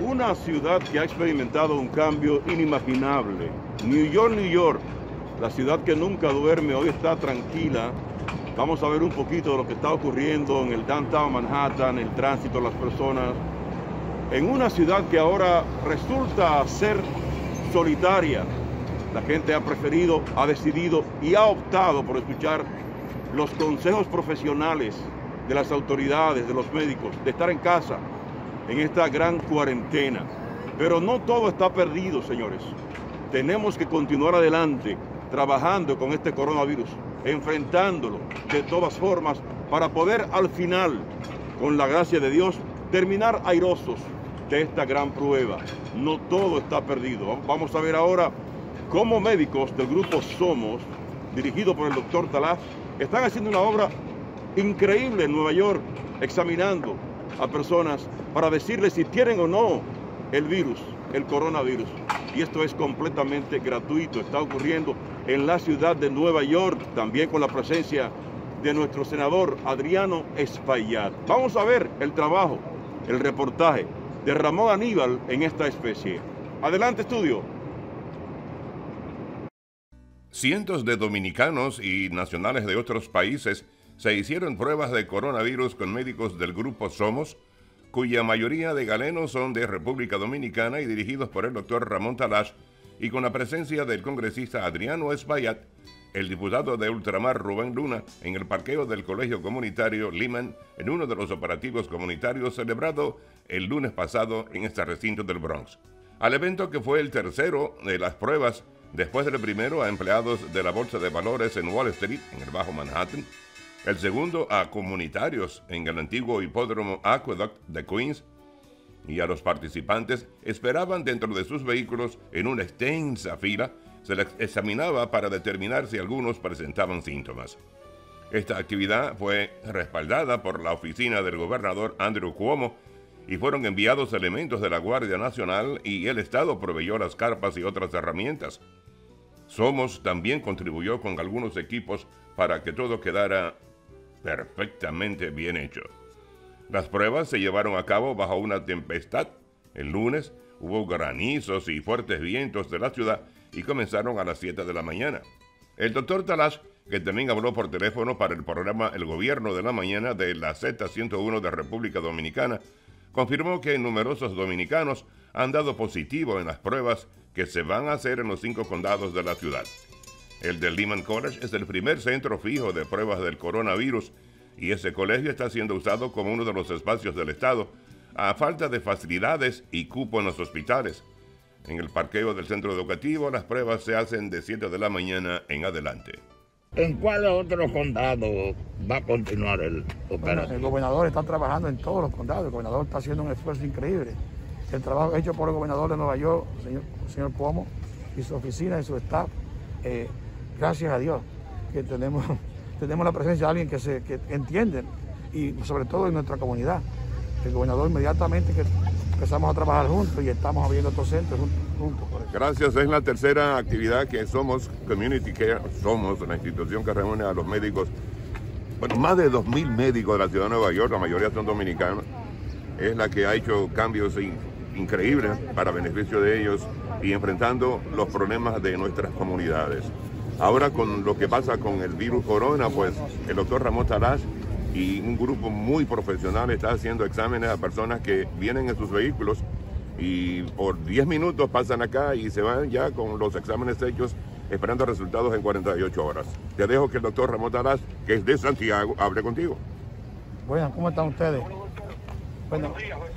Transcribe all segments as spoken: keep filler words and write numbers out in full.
una ciudad que ha experimentado un cambio inimaginable. New York, New York, la ciudad que nunca duerme, hoy está tranquila. Vamos a ver un poquito de lo que está ocurriendo en el downtown Manhattan, el tránsito, las personas. En una ciudad que ahora resulta ser solitaria. La gente ha preferido, ha decidido y ha optado por escuchar los consejos profesionales de las autoridades, de los médicos, de estar en casa en esta gran cuarentena. Pero no todo está perdido, señores. Tenemos que continuar adelante, trabajando con este coronavirus, enfrentándolo de todas formas para poder al final, con la gracia de Dios, terminar airosos de esta gran prueba. No todo está perdido. Vamos a ver ahora cómo médicos del grupo Somos, dirigido por el doctor Talash, están haciendo una obra increíble en Nueva York, examinando a personas para decirles si tienen o no el virus, el coronavirus. Y esto es completamente gratuito. Está ocurriendo en la ciudad de Nueva York, también con la presencia de nuestro senador Adriano Espaillat. Vamos a ver el trabajo, el reportaje de Ramón Aníbal en esta especie. Adelante, estudio. Cientos de dominicanos y nacionales de otros países se hicieron pruebas de coronavirus con médicos del grupo Somos, cuya mayoría de galenos son de República Dominicana y dirigidos por el doctor Ramón Talash, y con la presencia del congresista Adriano Espaillat, el diputado de Ultramar Rubén Luna, en el parqueo del Colegio Comunitario Lehman, en uno de los operativos comunitarios celebrado el lunes pasado en este recinto del Bronx. Al evento, que fue el tercero de las pruebas después del primero a empleados de la Bolsa de Valores en Wall Street, en el Bajo Manhattan, el segundo a comunitarios en el antiguo hipódromo Aqueduct de Queens, y a los participantes esperaban dentro de sus vehículos en una extensa fila. Se les examinaba para determinar si algunos presentaban síntomas. Esta actividad fue respaldada por la oficina del gobernador Andrew Cuomo y fueron enviados elementos de la Guardia Nacional, y el Estado proveyó las carpas y otras herramientas. Somos también contribuyó con algunos equipos para que todo quedara perfectamente bien hecho. Las pruebas se llevaron a cabo bajo una tempestad. El lunes hubo granizos y fuertes vientos de la ciudad y comenzaron a las siete de la mañana. El doctor Talash, que también habló por teléfono para el programa El Gobierno de la Mañana de la Z ciento uno de República Dominicana, confirmó que numerosos dominicanos han dado positivo en las pruebas que se van a hacer en los cinco condados de la ciudad. El del Lehman College es el primer centro fijo de pruebas del coronavirus, y ese colegio está siendo usado como uno de los espacios del Estado a falta de facilidades y cupo en los hospitales. En el parqueo del centro educativo, las pruebas se hacen de siete de la mañana en adelante. ¿En cuáles otros condados va a continuar el operativo? Bueno, el gobernador está trabajando en todos los condados. El gobernador está haciendo un esfuerzo increíble. El trabajo hecho por el gobernador de Nueva York, el señor, el señor Cuomo, y su oficina y su staff, eh, gracias a Dios que tenemos, tenemos la presencia de alguien que, se, que entiende, y sobre todo en nuestra comunidad. El gobernador, inmediatamente que empezamos a trabajar juntos y estamos abriendo estos centros juntos. Gracias. Es la tercera actividad que Somos Community Care, Somos, una institución que reúne a los médicos, bueno, más de dos mil médicos de la ciudad de Nueva York, la mayoría son dominicanos. Es la que ha hecho cambios in, increíbles para beneficio de ellos y enfrentando los problemas de nuestras comunidades. Ahora, con lo que pasa con el virus corona, pues el doctor Ramón Talash y un grupo muy profesional está haciendo exámenes a personas que vienen en sus vehículos y por diez minutos pasan acá y se van ya con los exámenes hechos, esperando resultados en cuarenta y ocho horas. Te dejo que el doctor Ramón Talash, que es de Santiago, hable contigo. Bueno, ¿cómo están ustedes? Bueno,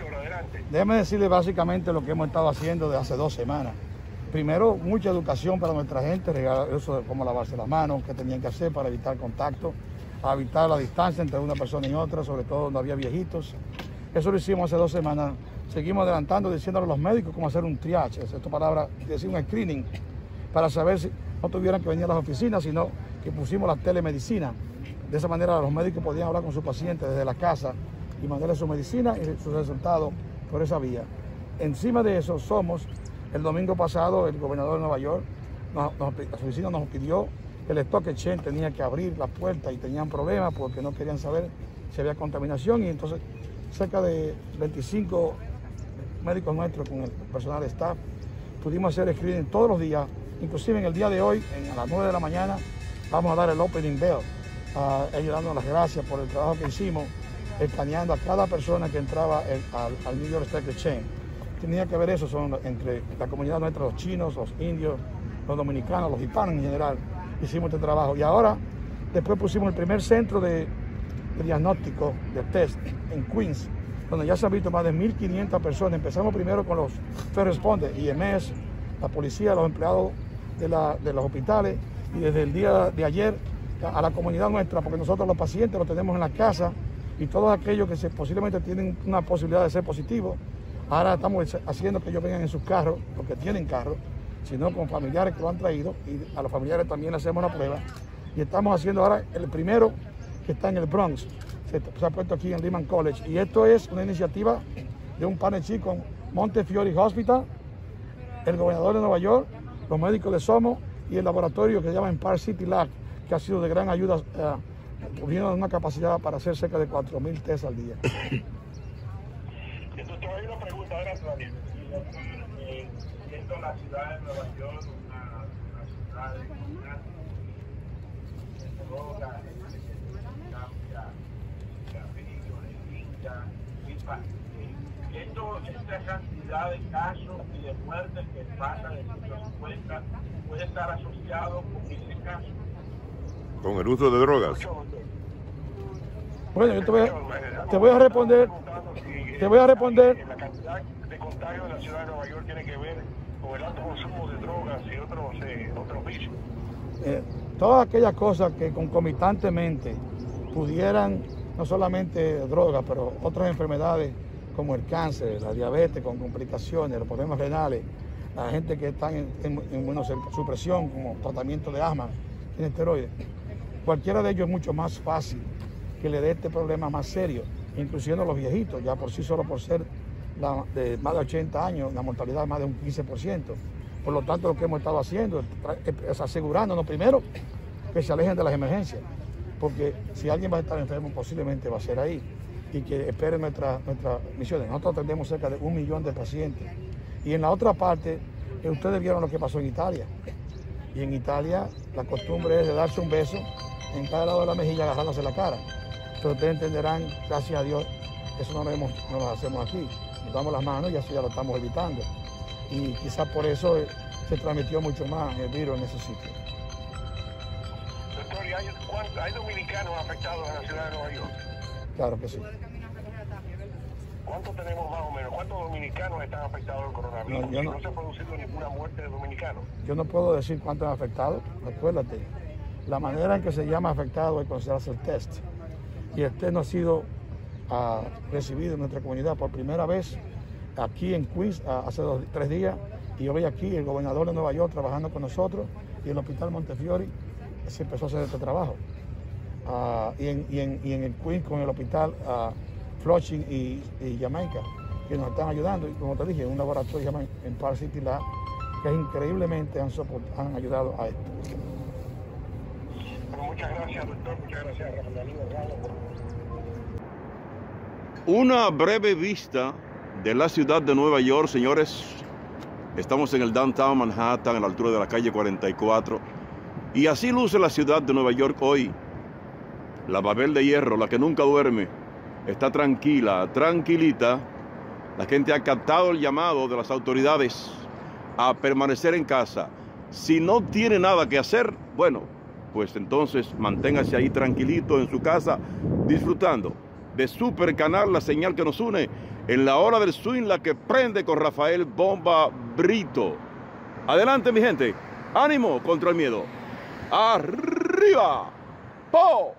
déjame decirles básicamente lo que hemos estado haciendo desde hace dos semanas. Primero, mucha educación para nuestra gente, eso de cómo lavarse las manos, qué tenían que hacer para evitar contacto, a evitar la distancia entre una persona y otra, sobre todo donde había viejitos. Eso lo hicimos hace dos semanas. Seguimos adelantando, diciéndole a los médicos cómo hacer un triage, es esta palabra, decir un screening, para saber si no tuvieran que venir a las oficinas, sino que pusimos la telemedicina. De esa manera los médicos podían hablar con sus pacientes desde la casa y mandarle su medicina y sus resultados por esa vía. Encima de eso, Somos, el domingo pasado, el gobernador de Nueva York, nos, nos, la oficina nos pidió que el stock exchange tenía que abrir la puerta y tenían problemas porque no querían saber si había contaminación, y entonces cerca de veinticinco médicos nuestros, con el personal de staff, pudimos hacer screening todos los días, inclusive en el día de hoy, en, a las nueve de la mañana, vamos a dar el opening bell, uh, ellos dándonos las gracias por el trabajo que hicimos, escaneando a cada persona que entraba el, al, al New York Stock Exchange. Tenía que ver eso, son entre la comunidad nuestra, los chinos, los indios, los dominicanos, los hispanos en general, hicimos este trabajo. Y ahora, después pusimos el primer centro de, de diagnóstico, de test, en Queens, donde ya se han visto más de mil quinientas personas. Empezamos primero con los first responders, I M S, la policía, los empleados de, la, de los hospitales, y desde el día de ayer a la comunidad nuestra, porque nosotros los pacientes los tenemos en la casa, y todos aquellos que se, posiblemente tienen una posibilidad de ser positivos, ahora estamos haciendo que ellos vengan en sus carros, los que tienen carros, sino con familiares que lo han traído, y a los familiares también le hacemos una prueba. Y estamos haciendo ahora el primero que está en el Bronx, se, se ha puesto aquí en Lehman College, y esto es una iniciativa de un partnership con Montefiore Hospital, el gobernador de Nueva York, los médicos de SOMO y el laboratorio que se llama Empire City Lab, que ha sido de gran ayuda, uh, teniendo una capacidad para hacer cerca de cuatro mil test al día. Entonces, hay una pregunta ahora, Tania. Siendo la ciudad de Nueva York una, una ciudad de comunidad, de droga, de cambia, de abrigo, de finca, esto, esta cantidad de casos y de muertes que pasa de ciento cincuenta puede estar asociado con ese caso. ¿Con el uso de drogas? Bueno, yo te voy a, te voy a responder, te voy a responder. La cantidad de contagios de la ciudad de Nueva York tiene que ver con el alto consumo de drogas y otros, eh, otros vicios. Eh, todas aquellas cosas que concomitantemente pudieran, no solamente drogas, pero otras enfermedades como el cáncer, la diabetes con complicaciones, los problemas renales, la gente que está en, en, en bueno, supresión como tratamiento de asma, tiene esteroides. Cualquiera de ellos es mucho más fácil que le dé este problema más serio, incluyendo los viejitos, ya por sí solo por ser la, de más de ochenta años, la mortalidad es más de un quince por ciento. Por lo tanto, lo que hemos estado haciendo es asegurándonos primero que se alejen de las emergencias, porque si alguien va a estar enfermo, posiblemente va a ser ahí, y que esperen nuestras nuestra misiones. Nosotros atendemos cerca de un millón de pacientes. Y en la otra parte, eh, ustedes vieron lo que pasó en Italia. Y en Italia la costumbre es de darse un beso en cada lado de la mejilla agarrándose la cara. Pero ustedes entenderán, gracias a Dios, eso no lo, hemos, no lo hacemos aquí. Nos damos las manos y eso ya lo estamos evitando. Y quizás por eso eh, se transmitió mucho más el virus en ese sitio. Doctor, ¿y hay, hay dominicanos afectados en la ciudad de Nueva York? Claro que sí. ¿Cuántos tenemos más o menos? ¿Cuántos dominicanos están afectados del coronavirus? No, yo no, no se ha producido ninguna muerte de dominicanos. Yo no puedo decir cuántos han afectado. Acuérdate, la manera en que se llama afectado es cuando se hace el test. Y el test no ha sido uh, recibido en nuestra comunidad por primera vez aquí en Queens uh, hace dos, tres días. Y hoy aquí el gobernador de Nueva York trabajando con nosotros y el hospital Montefiore se empezó a hacer este trabajo. Uh, y, en, y, en, y en el Queens con el hospital uh, Flushing y, y Jamaica, que nos están ayudando, y como te dije, un laboratorio llama Empire City Lab, que increíblemente han, han ayudado a esto. Bueno, muchas gracias, doctor, muchas gracias, Rafael. Una breve vista de la ciudad de Nueva York, señores. Estamos en el downtown Manhattan, a la altura de la calle cuarenta y cuatro, y así luce la ciudad de Nueva York hoy. La Babel de Hierro, la que nunca duerme, está tranquila, tranquilita. La gente ha captado el llamado de las autoridades a permanecer en casa. Si no tiene nada que hacer, bueno, pues entonces manténgase ahí tranquilito en su casa, disfrutando de Super Canal, la señal que nos une en la hora del swing, la que prende con Rafael Bomba Brito. Adelante, mi gente. Ánimo contra el miedo. Arriba. ¡Po!